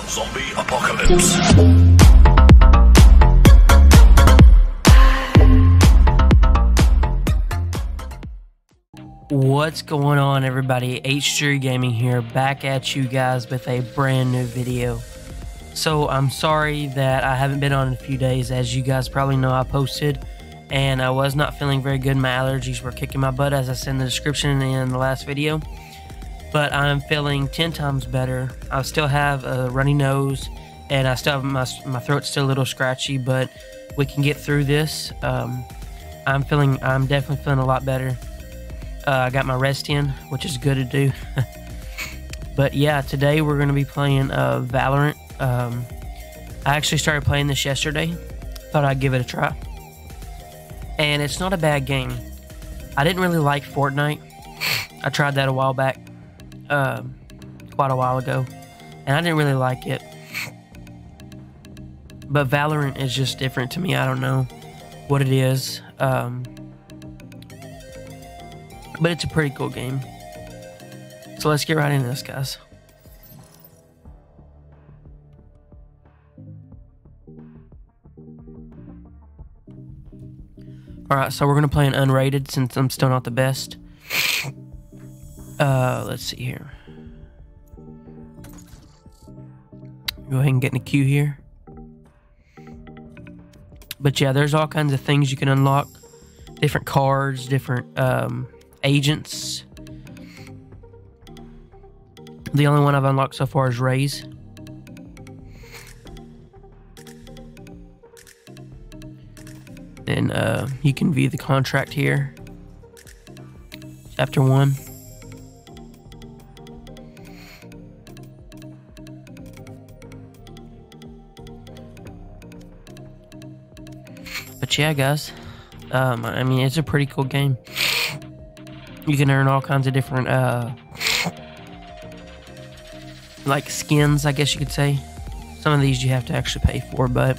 Zombie apocalypse. What's going on, everybody? H3 Gaming here, back at you guys with a brand new video. So I'm sorry that I haven't been on in a few days. As you guys probably know, I posted and I was not feeling very good. My allergies were kicking my butt, as I said in the description in the last video. But I'm feeling 10 times better. I still have a runny nose and I still have my throat's still a little scratchy, but we can get through this. I'm definitely feeling a lot better. I got my rest in, which is good to do. But yeah, today we're going to be playing Valorant. I actually started playing this yesterday. Thought I'd give it a try. And it's not a bad game. I didn't really like Fortnite. I tried that a while back. Quite a while ago. And I didn't really like it. But Valorant is just different to me. I don't know what it is. But it's a pretty cool game. So let's get right into this, guys. Alright, so we're going to play an unrated since I'm still not the best. Let's see here. Go ahead and get in a queue here. But yeah, there's all kinds of things you can unlock. Different cards, different agents. The only one I've unlocked so far is Raze. And you can view the contract here. Chapter 1. But yeah, guys. I mean, it's a pretty cool game. You can earn all kinds of different, like skins, I guess you could say. Some of these you have to actually pay for, but...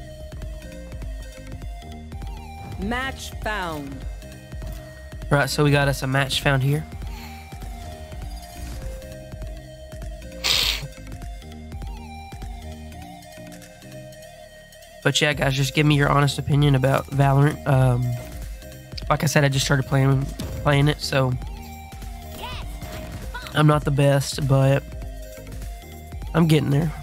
Match found. Right, so we got us a match found here. But yeah, guys, just give me your honest opinion about Valorant. Like I said, I just started playing it, so I'm not the best, but I'm getting there.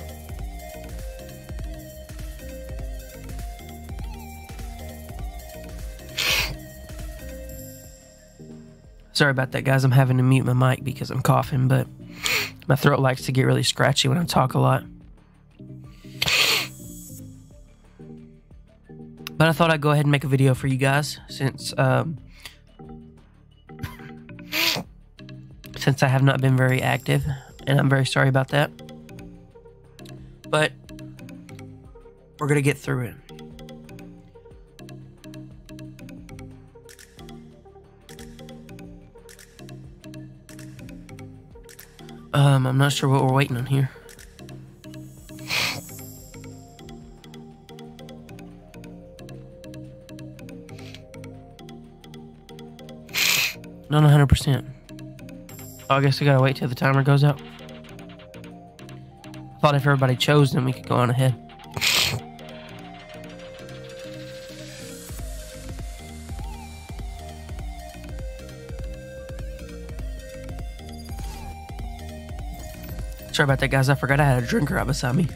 Sorry about that, guys. I'm having to mute my mic because I'm coughing, but my throat likes to get really scratchy when I talk a lot. But I thought I'd go ahead and make a video for you guys since I have not been very active, and I'm very sorry about that. But we're gonna get through it. I'm not sure what we're waiting on here. Not 100%. Oh, I guess we gotta wait till the timer goes out. I thought if everybody chose, then we could go on ahead. Sorry about that, guys. I forgot I had a drink right beside me.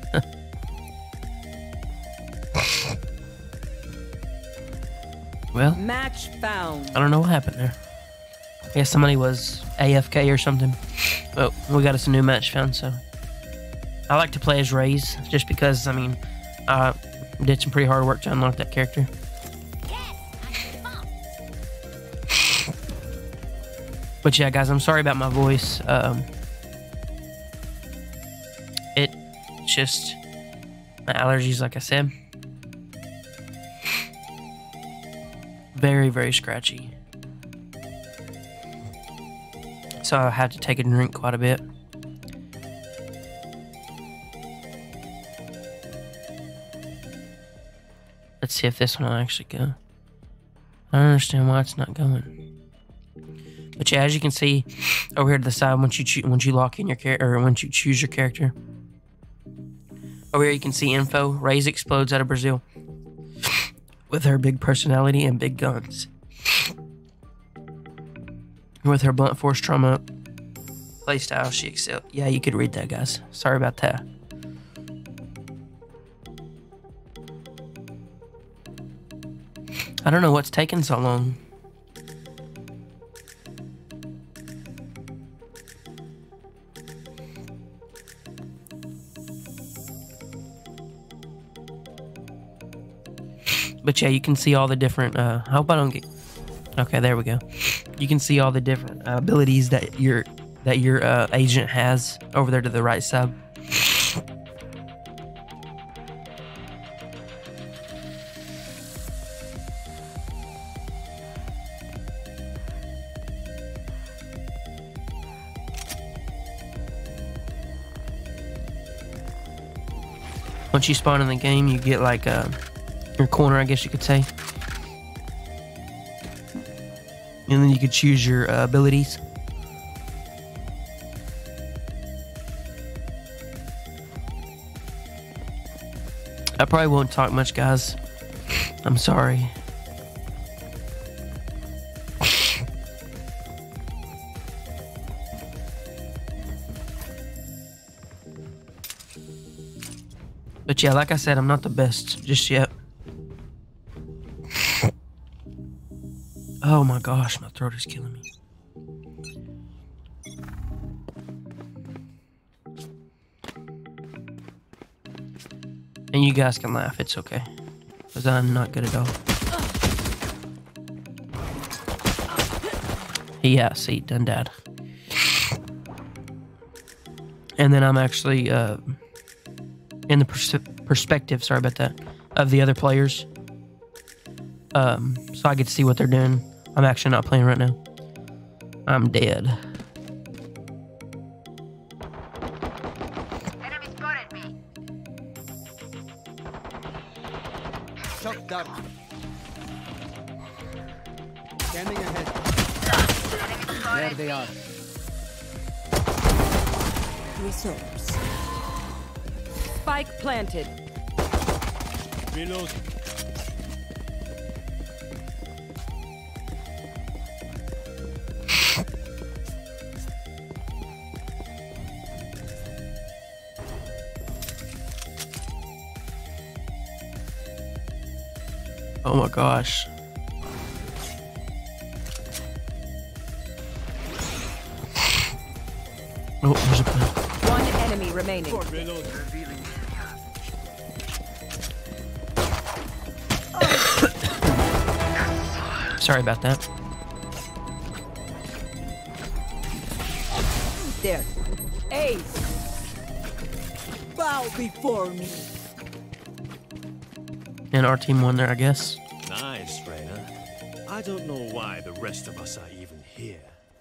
Well, match found. I don't know what happened there. I guess somebody was AFK or something. Oh, we got us a new match found, so. I like to play as Raze, just because, I mean, I did some pretty hard work to unlock that character. But yeah, guys, I'm sorry about my voice. It's just my allergies, like I said. Very, very scratchy. So I have to take a drink quite a bit. Let's see if this one will actually go. I don't understand why it's not going. But yeah, as you can see over here to the side, once you lock in your character, or once you choose your character, Over here you can see info. Raze explodes out of Brazil with her big personality and big guns. With her blunt force trauma playstyle, she excelled. Yeah, you could read that, guys. Sorry about that. I don't know what's taking so long. But yeah, you can see all the different, I hope I don't get, okay, there we go. You can see all the different abilities that your agent has over there to the right side. Once you spawn in the game, you get like your corner, I guess you could say. And then you could choose your abilities. I probably won't talk much, guys. I'm sorry. But yeah, like I said, I'm not the best just yet. Oh my gosh, my throat is killing me. And you guys can laugh, it's okay. Because I'm not good at all. Yeah, see, done dad. And then I'm actually in the perspective, sorry about that, of the other players. So I get to see what they're doing. I'm actually not playing right now. I'm dead. Enemy spotted me. Shock dart. Scanning ahead. There they are. Resource. Spike planted. Reload. Oh my gosh. Oh, there's a plan. One enemy remaining. Reload. Sorry about that. There. Ace. Bow before me. And our team won there, I guess. Nice, Reyna. I don't know why the rest of us are even here.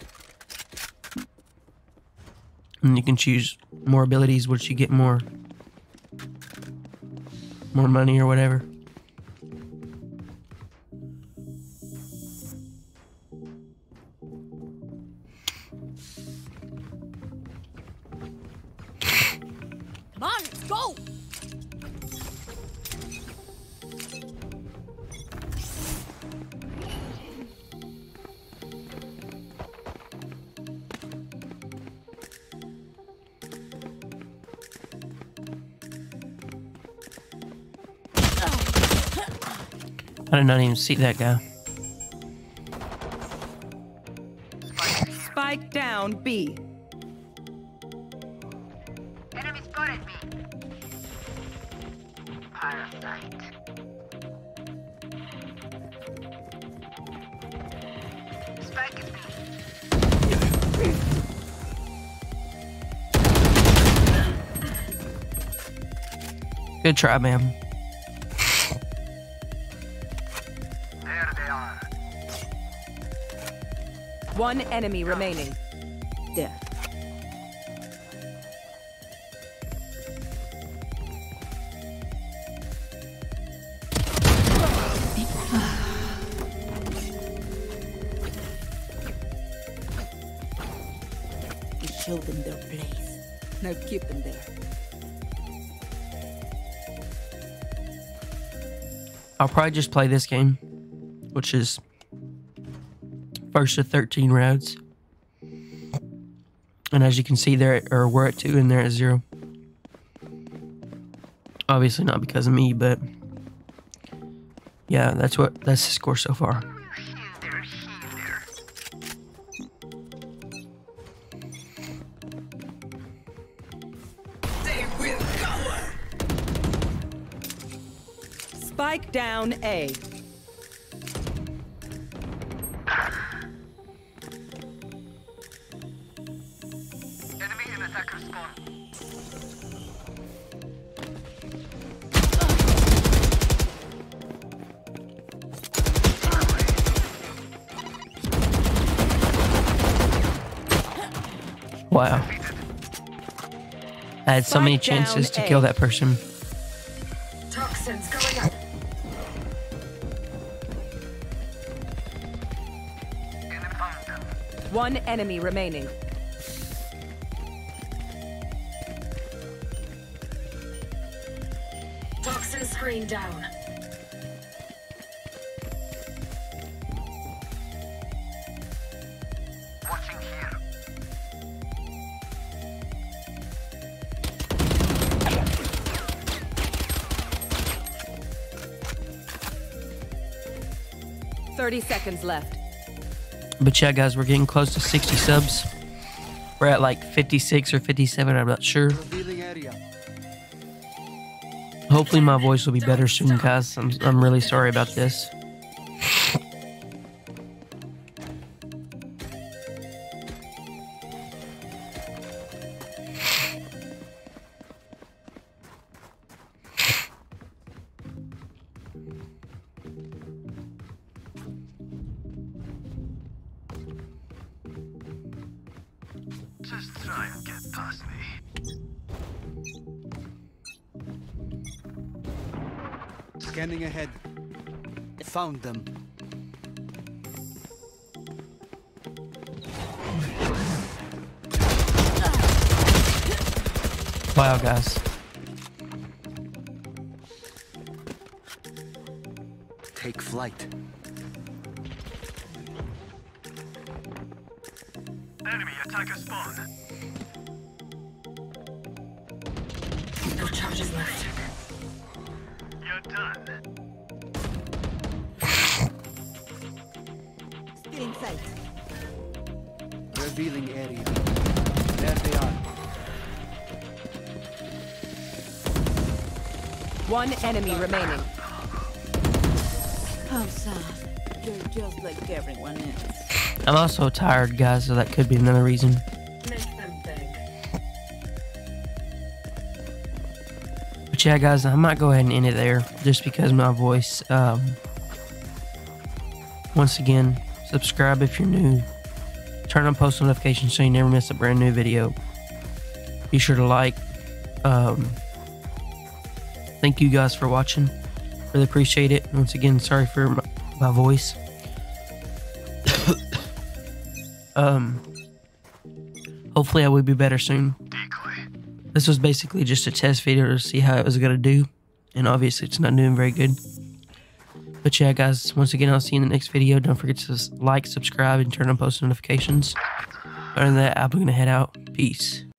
And you can choose more abilities, which you get more money or whatever. Come on, let's go. I did not even see that guy. Spike down B. Enemy spotted me. Parasite. Spike is me. Good try, man. There they are. One enemy remaining. There. You show them their place. Now keep them there. I'll probably just play this game, which is first to 13 rounds. And as you can see, we're at 2 and they're at 0. Obviously not because of me, but yeah, that's the score so far. Spike down A. Enemy in attacker spawn. Wow. I had so many Spike down chances to A. kill that person. Toxins going up. Enemy found them. One enemy remaining. Toxin screen down. Watching here. Thirty seconds left. But yeah, guys, we're getting close to 60 subs. We're at like 56 or 57, I'm not sure. Revealing area. Hopefully my voice will be better soon, guys. I'm really sorry about this. Just try and get past me. Scanning ahead. Found them. Wow, guys. Take flight. Enemy attacker spawn. No charges left. You're done. Still in sight. Revealing area. There they are. One enemy remaining. How sad. You're just like everyone else. I'm also tired, guys, so that could be another reason. Make them beg. But yeah, guys, I might go ahead and end it there just because my voice. Once again, subscribe if you're new. Turn on post notifications so you never miss a brand new video. Be sure to like. Thank you guys for watching. Really appreciate it. Once again, sorry for my voice. Hopefully I will be better soon. This was basically just a test video to see how it was gonna do, and obviously it's not doing very good. But yeah, guys, once again, I'll see you in the next video. Don't forget to like, subscribe, and turn on post notifications. Other than that, I'm gonna head out. Peace.